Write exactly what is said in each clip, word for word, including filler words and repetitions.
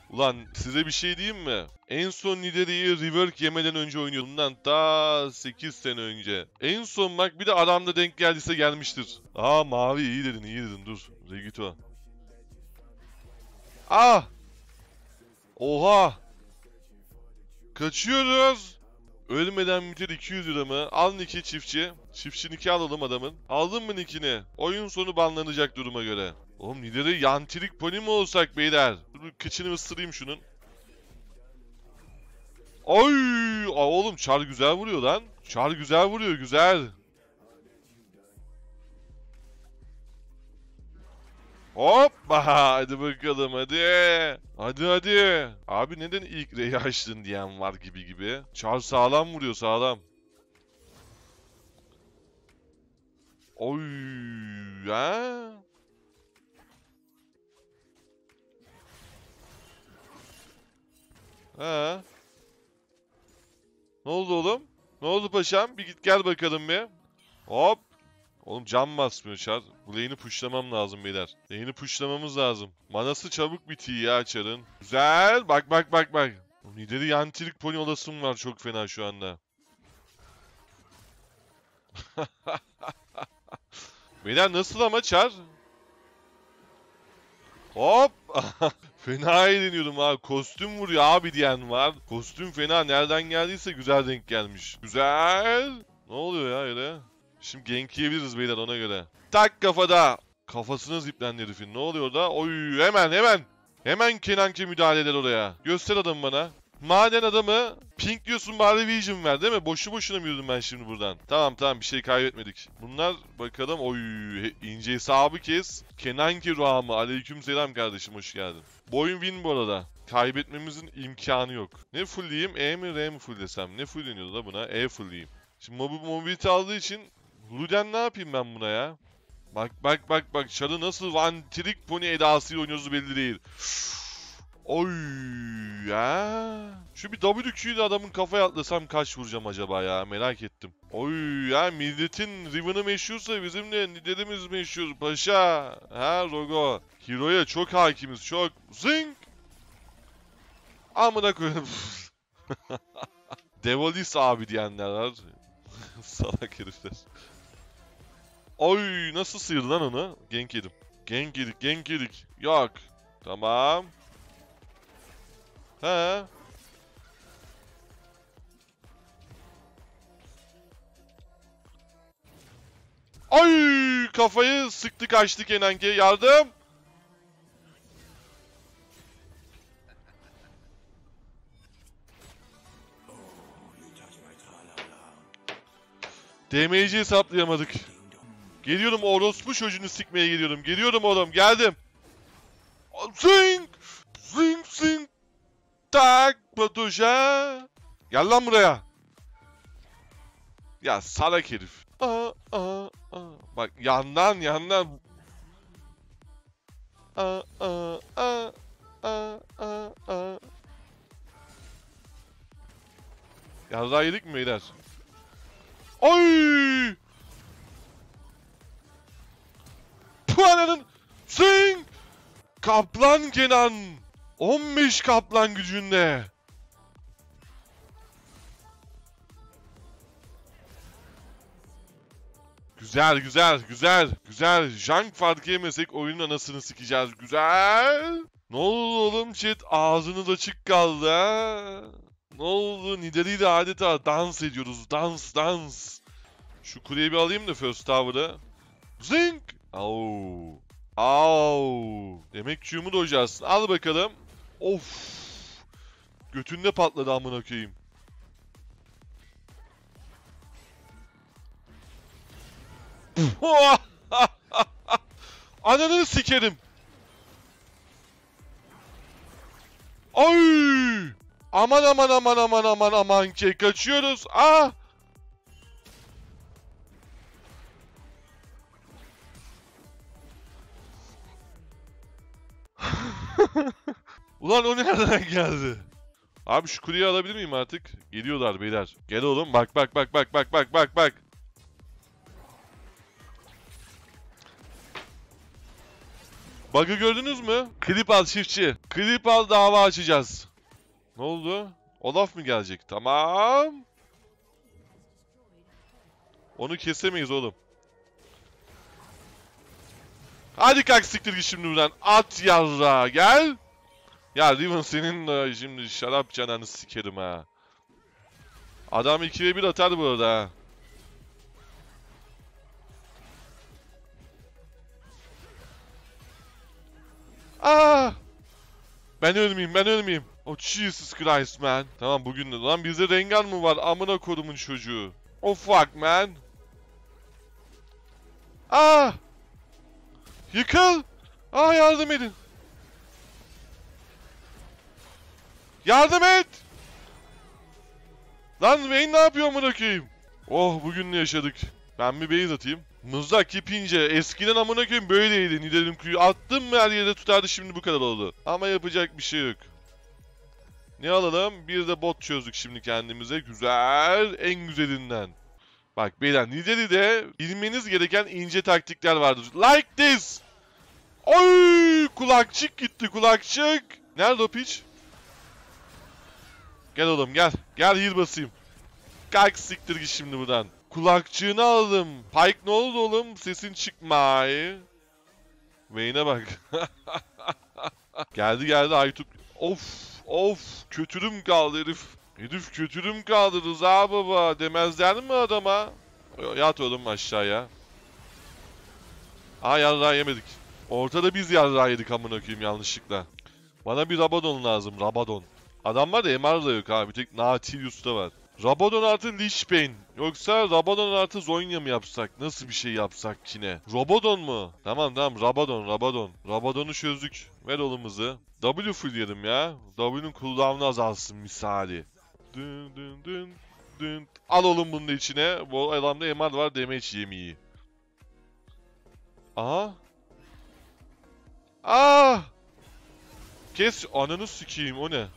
Ulan size bir şey diyeyim mi? En son Nidalee'yi rework yemeden önce oynuyordum lan. Ta sekiz sene önce. En son bak bir de adamda denk geldiyse gelmiştir. Aa mavi iyi dedin iyi dedin dur. Regito. Ah! Oha! Kaçıyoruz. Ölmeden bitir iki yüz lira mı? Al Nick'i çiftçi. Çiftçi Nick'i alalım adamın. Aldın mı Nick'ini? Oyun sonu banlanacak duruma göre. Oğlum Nidale yantilik pony mi olsak beyler? Dur kıçını ısırayım şunun. Ay! Aa, oğlum çar güzel vuruyor lan. Çar güzel vuruyor güzel. Hoppa! Hadi bakalım hadi. Hadi hadi. Abi neden ilk R'yi açtın diyen var gibi gibi. Çar sağlam vuruyor sağlam. Oy! Ha? Ha? Ne oldu oğlum? Ne oldu paşam? Bir git gel bakalım bir. Hop! Oğlum cam basmıyor çar. Bu lane'i pushlamam lazım beyler. Lane'i pushlamamız lazım. Manası çabuk bitiyor ya çarın. Güzel. Bak bak bak bak. Nidalee'yi yantilik pony olasım var çok fena şu anda. Beyler nasıl ama çar? Hop! Fena eğleniyordum ha. Kostüm vuruyor abi diyen var. Kostüm fena. Nereden geldiyse güzel denk gelmiş. Güzel. Ne oluyor ya öyle? Şimdi gank yiyebiliriz beyler ona göre. Tak kafada. Kafasına ziplendi herifin. Ne oluyor da? Oy hemen hemen. Hemen Kenanke müdahale eder oraya. Göster adamı bana. Maden adamı pink diyorsun bari vision ver değil mi? Boşu boşuna mı yürüdüm ben şimdi buradan? Tamam tamam bir şey kaybetmedik. Bunlar bakalım oy ince hesabı kes. Kenanke ruhamı aleyküm selam kardeşim hoş geldin. Bu oyun win bu arada. Kaybetmemizin imkanı yok. Ne fullleyeyim? E mi R mi full desem? Ne fullleniyordu da buna? E fullleyeyim. Şimdi mob mobility aldığı için Luden ne yapayım ben buna ya? Bak bak bak bak çarı nasıl vantilik pony edasıyla oynuyoruz belli değil. Oy ya. Şu bir W Q'yle adamın kafaya atlasam kaç vuracağım acaba ya merak ettim. Oy ya milletin Riven'ı meşhursa bizim de Nidalee'miz meşhur paşa. Ha Rogo. Hero'ya çok hakimiz çok. Zing. Amına koyayım. Devolis abi diyenler var. Salak herifler. Oy nasıl sıyırdı lan onu? Gank yedim. Gank yedik gank yedik. Yok. Tamam. He. Ay kafayı sıktı kaçtı Kenanke. Yardım. Damage'i hesaplayamadık. Geliyorum orospu çocuğunu sikmeye geliyorum. Geliyorum oğlum geldim. Zing. Zing zing. Tak Batoşa. Gel lan buraya. Ya salak herif. Aa, aa, aa. Bak yandan yandan. Aa, aa, aa, aa, aa, aa. Yarrağı yedik mi beyler? Oy! Puananın zing! Kaplan Kenan. on beş kaplan gücünde. Güzel güzel güzel güzel. Jank farkı yemesek oyunun anasını sikeceğiz. Güzel. Ne oldu oğlum chat? Ağzınız açık kaldı ha. Ne oldu? Nidalee'yle de adeta dans ediyoruz. Dans dans. Şu kuleyi bir alayım da first tower'ı. Zing! Au. Au. Demek Q'mu dojarsın. Al bakalım. Of. Götünde patladı amına koyayım. Ananı sikerim. Ay! Aman aman aman aman aman aman ki kaçıyoruz. Ah! Ulan o nereden geldi? Abi şu kuleyi alabilir miyim artık? Geliyorlar beyler. Gel oğlum bak bak bak bak bak bak bak bak. Bug'ı gördünüz mü? Klip al çiftçi. Klip al, dava açacağız. Ne oldu? Olaf mı gelecek? Tamam. Onu kesemeyiz oğlum. Hadi kalk siktir git şimdi buradan. At yarra gel. Ya Riven senin de şimdi şarap cananı sikerim ha. Adam ikiye bir atar bu arada ha. Ah! Ben ölmeyeyim, ben ölmeyeyim. Oh Jesus Christ man. Tamam bugün de lan bizde Rengar mı var? Amına kodumun çocuğu. Oh fuck man. Ah! Yıkıl! Ah yardım edin. Yardım et! Lan Vayne ne yapıyor amına koyayım? Oh bugün ne yaşadık? Ben bir base atayım. Mızrak ipince eskiden amına koyayım böyleydi. Nidavellim Q'yu attım mı her yerde tutardı, şimdi bu kadar oldu. Ama yapacak bir şey yok. Ne alalım? Bir de bot çözdük şimdi kendimize. Güzel. En güzelinden. Bak beyler Nidalee'de bilmeniz gereken ince taktikler vardır. Like this! Oy! Kulakçık gitti kulakçık. Nerede o piç? Gel oğlum gel. Gel heal basayım. Kalk siktir git şimdi buradan. Kulakçığını aldım. Pyke ne oldu oğlum? Sesin çıkmay. Vayne'e bak. geldi geldi Aytuk. Of of kötürüm kaldı herif. Herif kötürüm kaldı Rıza baba. Demezler mi adama? Yat oğlum aşağıya. Aa yarrağı yemedik. Ortada biz yarrağı yedik amına koyayım yanlışlıkla. Bana bir Rabadon lazım, Rabadon. Adam var ya M R da yok abi, bir tek Nautilus'ta var. Rabadon artı Lich Bane. Yoksa Rabadon artı Zhonya mı yapsak? Nasıl bir şey yapsak yine? Rabadon mu? Tamam tamam Rabadon, Rabadon. Rabadon'u çözdük. Ver oğlumuzu. W full yedim ya. W'nun cooldown'u azalsın misali. Dın dın dın dın. Al oğlum bunu da içine. Bu adamda M R var, damage yemeği. Aha. Ah! Kes ananı sikeyim, o ne?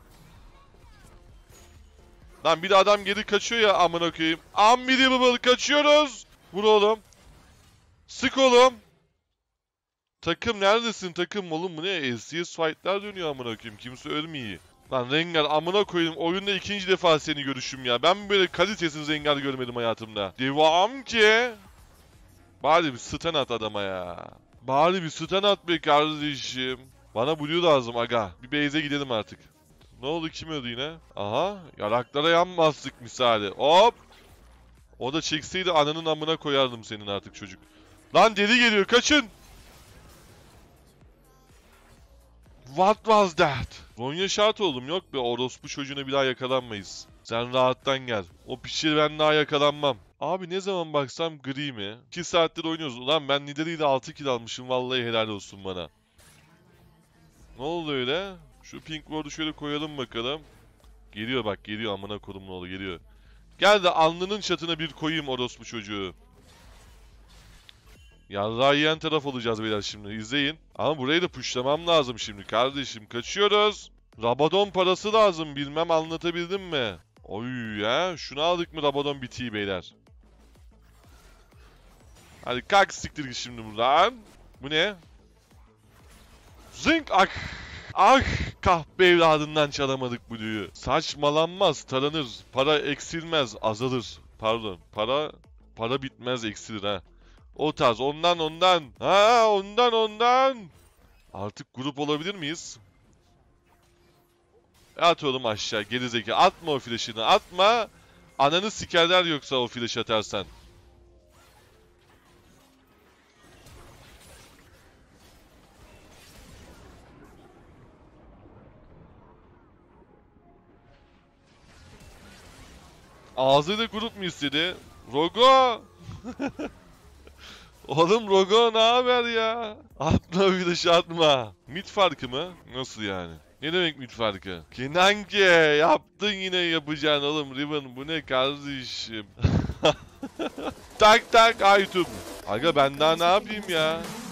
Lan bir de adam geri kaçıyor ya amına koyayım. Unbelievable kaçıyoruz. Vur oğlum. Sık oğlum. Takım neredesin takım oğlum, bu ne? S C S fight'lar dönüyor amına koyayım. Kimse ölmüyor. Lan Rengar amına koyayım, oyunda ikinci defa seni görüşüm ya. Ben böyle kalitesiz Rengar görmedim hayatımda. Devam ki. Bari bir stun at adama ya. Bari bir stun at be kardeşim. Bana blue lazım aga. Bir base'e gidelim artık. Ne oldu, kim öldü yine? Aha yaraklara yanmazdık misali. Hop. O da çekseydi ananın amına koyardım senin artık çocuk. Lan deli geliyor, kaçın. What was that? Zhonya şart oğlum, yok be orospu çocuğuna bir daha yakalanmayız. Sen rahattan gel. O piçi ben daha yakalanmam. Abi ne zaman baksam gri mi? iki saattir oynuyoruz. Ulan ben Nidalee'de altı kill almışım, vallahi helal olsun bana. Ne oldu öyle? Şu pink ward'u şöyle koyalım bakalım. Geliyor bak, geliyor amına kodumun oğlu geliyor. Gel de alnının çatına bir koyayım orospu çocuğu. Yarrağı yiyen taraf olacağız beyler şimdi, izleyin. Ama burayı da pushlamam lazım şimdi kardeşim, kaçıyoruz. Rabadon parası lazım, bilmem anlatabildim mi? Oy ya, şunu aldık mı Rabadon bitiyor beyler. Hadi kalk siktir git şimdi buradan. Bu ne? Zınk ak. Ah kahpe evladından çalamadık Blue'yu. Saçmalanmaz, taranır. Para eksilmez, azalır. Pardon, para para bitmez, eksilir ha. O tarz, ondan ondan. Ha ondan ondan. Artık grup olabilir miyiz? At oğlum aşağı gerizekalı. Atma o flash'ını, atma. Ananı sikerler yoksa o flash atarsan. Ağzıyla grup mu istedi? Rogo! Oğlum Rogo ne haber ya? Atma bir de şey atma. Mid farkı mı? Nasıl yani? Ne demek mid farkı? Kenanke yaptın yine yapacaksın oğlum Riven, bu ne kardeşim? tak tak Aytum. Aga ben daha ne yapayım ya?